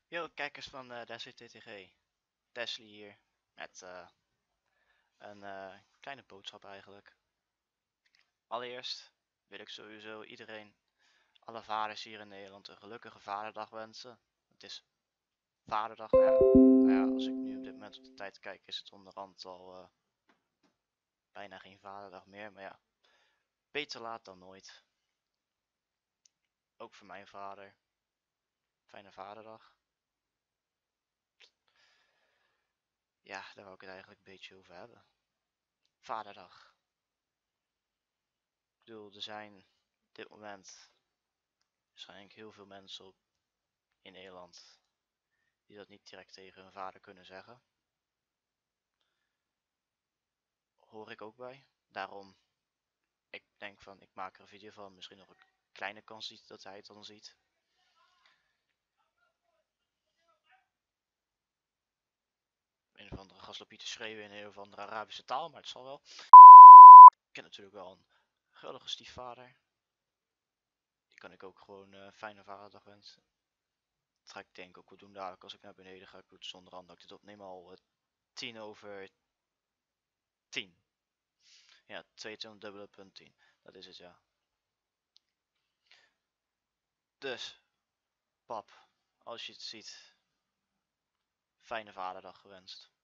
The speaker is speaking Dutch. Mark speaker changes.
Speaker 1: Yo, kijkers van Desert TTG. Tesla hier met een kleine boodschap eigenlijk. Allereerst wil ik sowieso iedereen, alle vaders hier in Nederland, een gelukkige vaderdag wensen. Het is vaderdag. Nou ja, als ik nu op dit moment op de tijd kijk, is het onderhand al bijna geen vaderdag meer. Maar ja, beter laat dan nooit. Ook voor mijn vader. Fijne vaderdag. Ja, daar wou ik het eigenlijk een beetje over hebben. Vaderdag. Ik bedoel, er zijn op dit moment waarschijnlijk heel veel mensen in Nederland die dat niet direct tegen hun vader kunnen zeggen. Hoor ik ook bij. Daarom, ik denk van, ik maak er een video van, misschien nog een kleine kans dat hij het dan ziet. Een of andere gast loopt hier te schreeuwen in een of andere Arabische taal, maar het zal wel. Ik ken natuurlijk wel een geweldige stiefvader. Die kan ik ook gewoon fijne vaderdag wensen. Dat ga ik denk ik ook wel doen dadelijk als ik naar beneden ga. Ik doe het zonder hand dat ik dit opneem al 10:10. Ja, 22:10. Dat is het, ja. Dus, pap, als je het ziet, fijne vaderdag gewenst.